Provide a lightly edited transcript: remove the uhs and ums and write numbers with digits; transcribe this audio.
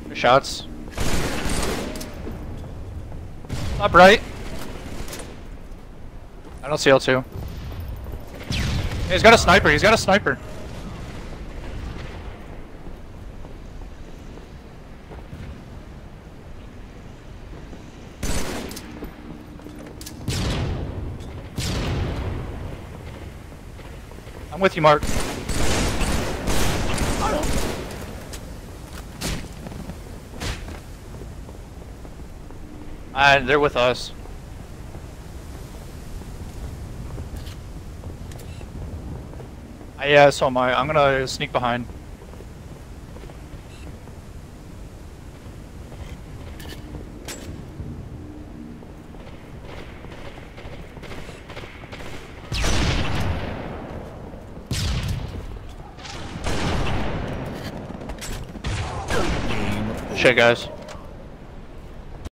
Good shots. Top right. I don't see L2. Hey, he's got a sniper, he's got a sniper. I'm with you, Mark. They're with us. Yeah, so am I. I'm gonna sneak behind. Shit, guys.